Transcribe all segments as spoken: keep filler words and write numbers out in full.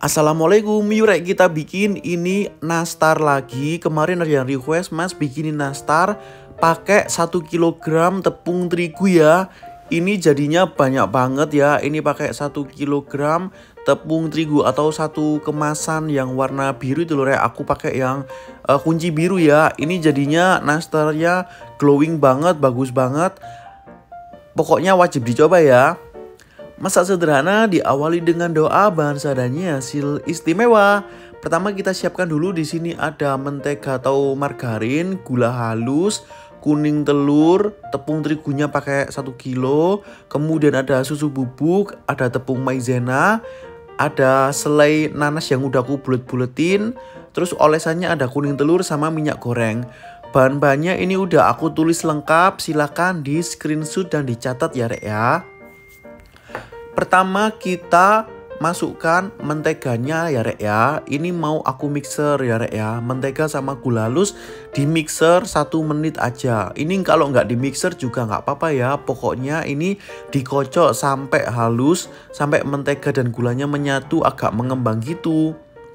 Assalamualaikum, yuk Rek, kita bikin ini nastar lagi. Kemarin ada yang request, Mas bikinin nastar pakai satu kilogram tepung terigu ya. Ini jadinya banyak banget ya. Ini pakai satu kilogram tepung terigu atau satu kemasan yang warna biru itu loh Rek. Aku pakai yang uh, kunci biru ya. Ini jadinya nastarnya glowing banget, bagus banget. Pokoknya wajib dicoba ya. Masak sederhana diawali dengan doa, bahan seadanya, hasil istimewa. Pertama kita siapkan dulu, di sini ada mentega atau margarin, gula halus, kuning telur, tepung terigunya pakai satu kilo, kemudian ada susu bubuk, ada tepung maizena, ada selai nanas yang udah aku bulet-buletin, terus olesannya ada kuning telur sama minyak goreng. Bahan-bahannya ini udah aku tulis lengkap, silakan di screenshot dan dicatat ya Rek ya. Pertama kita masukkan menteganya ya Rek ya. Ini mau aku mixer ya Rek ya. Mentega sama gula halus di mixer satu menit aja. Ini kalau nggak di mixer juga nggak apa-apa ya. Pokoknya ini dikocok sampai halus, sampai mentega dan gulanya menyatu agak mengembang gitu.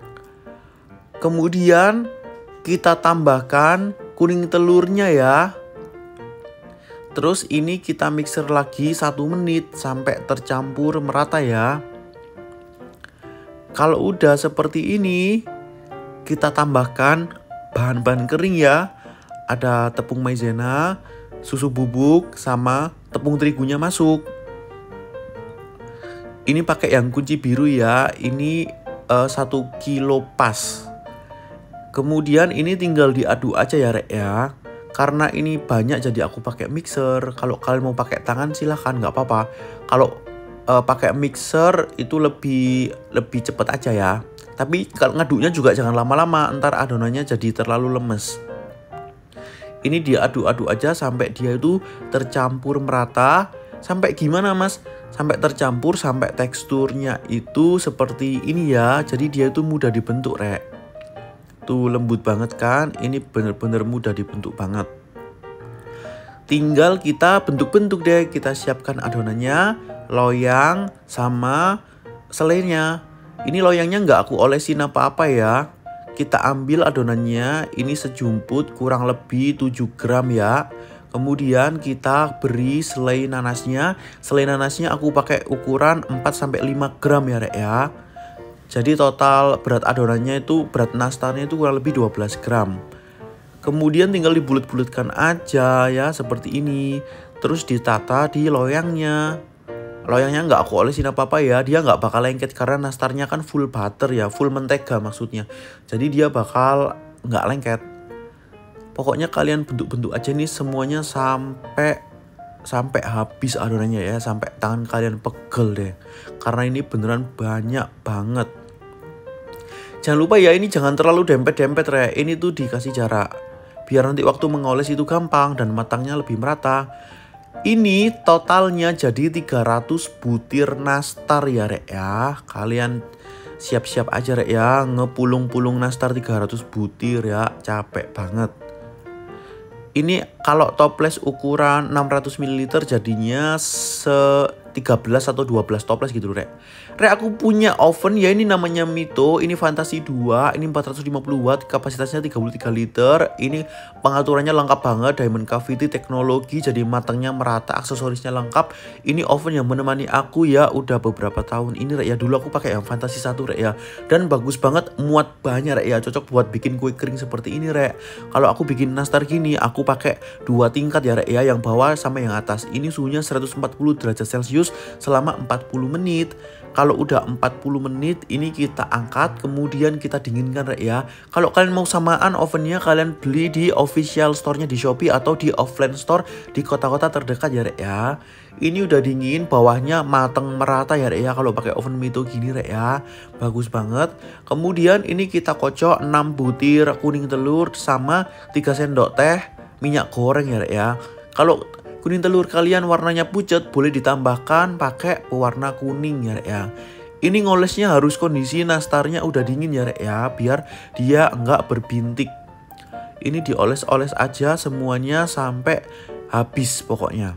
Kemudian kita tambahkan kuning telurnya ya. Terus ini kita mixer lagi satu menit sampai tercampur merata ya. Kalau udah seperti ini, kita tambahkan bahan-bahan kering ya. Ada tepung maizena, susu bubuk, sama tepung terigunya masuk. Ini pakai yang kunci biru ya. Ini uh, satu kilo pas. Kemudian ini tinggal diaduk aja ya Rek ya. Karena ini banyak jadi aku pakai mixer. Kalau kalian mau pakai tangan silahkan, nggak apa-apa. Kalau uh, pakai mixer itu lebih lebih cepat aja ya. Tapi kalau ngaduknya juga jangan lama-lama, ntar adonannya jadi terlalu lemes. Ini diaduk-aduk aja sampai dia itu tercampur merata. Sampai gimana Mas? Sampai tercampur, sampai teksturnya itu seperti ini ya. Jadi dia itu mudah dibentuk Rek. Tuh lembut banget kan, ini bener-bener mudah dibentuk banget. Tinggal kita bentuk-bentuk deh, kita siapkan adonannya, loyang sama selainya. Ini loyangnya nggak aku olesin apa-apa ya. Kita ambil adonannya, ini sejumput kurang lebih tujuh gram ya. Kemudian kita beri selai nanasnya. Selai nanasnya aku pakai ukuran empat sampai lima gram ya Rek ya. Jadi total berat adonannya itu, berat nastarnya itu kurang lebih dua belas gram. Kemudian tinggal dibulet-buletkan aja ya seperti ini. Terus ditata di loyangnya. Loyangnya nggak aku olesin apa-apa ya. Dia nggak bakal lengket karena nastarnya kan full butter ya. Full mentega maksudnya. Jadi dia bakal nggak lengket. Pokoknya kalian bentuk-bentuk aja nih semuanya sampai sampai habis adonannya ya. Sampai tangan kalian pegel deh. Karena ini beneran banyak banget. Jangan lupa ya, ini jangan terlalu dempet-dempet Rek. Ini tuh dikasih jarak. Biar nanti waktu mengoles itu gampang dan matangnya lebih merata. Ini totalnya jadi tiga ratus butir nastar ya Rek ya. Kalian siap-siap aja Rek ya. Ngepulung-pulung nastar tiga ratus butir ya. Capek banget. Ini kalau toples ukuran enam ratus mililiter jadinya se tiga belas atau dua belas toples gitu Rek. Rek aku punya oven ya, ini namanya Mito. Ini Fantasi dua, ini empat ratus lima puluh watt, kapasitasnya tiga puluh tiga liter. Ini pengaturannya lengkap banget, diamond cavity teknologi, jadi matangnya merata, aksesorisnya lengkap. Ini oven yang menemani aku ya udah beberapa tahun ini Rek ya. Dulu aku pakai yang Fantasi satu Rek ya. Dan bagus banget, muat banyak Rek ya, cocok buat bikin kue kering seperti ini Rek. Kalau aku bikin nastar gini, aku pakai dua tingkat ya Rek ya, yang bawah sama yang atas. Ini suhunya seratus empat puluh derajat celcius selama empat puluh menit. Kalau udah empat puluh menit ini kita angkat, kemudian kita dinginkan Rek ya. Kalau kalian mau samaan ovennya, kalian beli di official store-nya di Shopee atau di offline store di kota-kota terdekat ya Rek ya. Ini udah dingin, bawahnya mateng merata ya Rek ya. Kalau pakai oven Mito gini Rek ya, bagus banget. Kemudian ini kita kocok enam butir kuning telur sama tiga sendok teh minyak goreng ya Rek ya. Kalau kuning telur kalian warnanya pucat, boleh ditambahkan pakai pewarna kuning ya Rek ya. Ini ngolesnya harus kondisi nastarnya udah dingin ya Rek ya, biar dia enggak berbintik. Ini dioles-oles aja semuanya sampai habis pokoknya.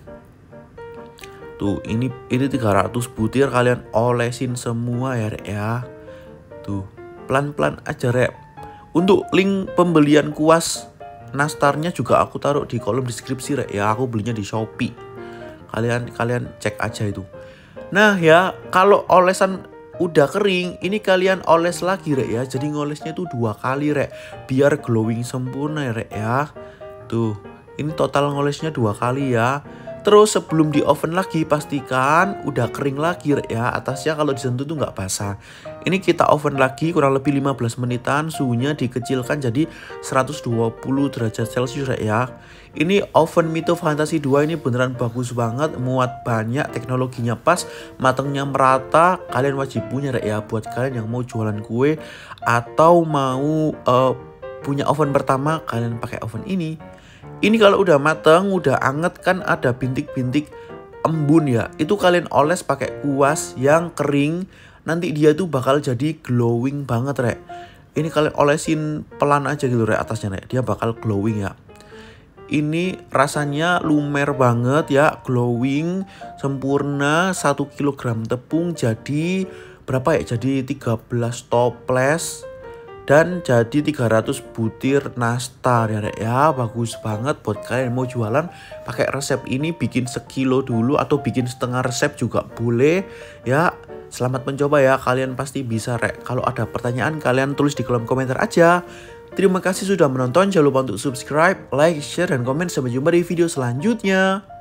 Tuh ini ini tiga ratus butir kalian olesin semua ya Rek ya. Tuh, pelan-pelan aja rek. Untuk link pembelian kuas nastarnya juga aku taruh di kolom deskripsi rek ya. Aku belinya di Shopee. Kalian kalian cek aja itu. Nah ya, kalau olesan udah kering, ini kalian oles lagi rek ya. Jadi ngolesnya tuh dua kali rek, biar glowing sempurna rek ya. Tuh, ini total ngolesnya dua kali ya. Terus sebelum di oven lagi pastikan udah kering lagi rek ya. Atasnya kalau disentuh tuh nggak basah. Ini kita oven lagi kurang lebih lima belas menitan. Suhunya dikecilkan jadi seratus dua puluh derajat celcius rek ya. Ini oven Mito Fantasi dua ini beneran bagus banget. Muat banyak, teknologinya pas, matangnya merata. Kalian wajib punya rek ya. Buat kalian yang mau jualan kue atau mau uh, punya oven pertama, kalian pakai oven ini. Ini kalau udah mateng, udah anget kan ada bintik-bintik embun ya. Itu kalian oles pakai kuas yang kering. Nanti dia tuh bakal jadi glowing banget rek. Ini kalian olesin pelan aja gitu rek atasnya rek. Dia bakal glowing ya. Ini rasanya lumer banget ya. Glowing, sempurna. satu kilogram tepung jadi berapa ya? Jadi tiga belas toples. Dan jadi tiga ratus butir nastar ya rek ya. Bagus banget buat kalian yang mau jualan pakai resep ini. Bikin sekilo dulu atau bikin setengah resep juga boleh ya. Selamat mencoba ya, kalian pasti bisa rek. Kalau ada pertanyaan kalian tulis di kolom komentar aja. Terima kasih sudah menonton, jangan lupa untuk subscribe, like, share, dan komen. Sampai jumpa di video selanjutnya.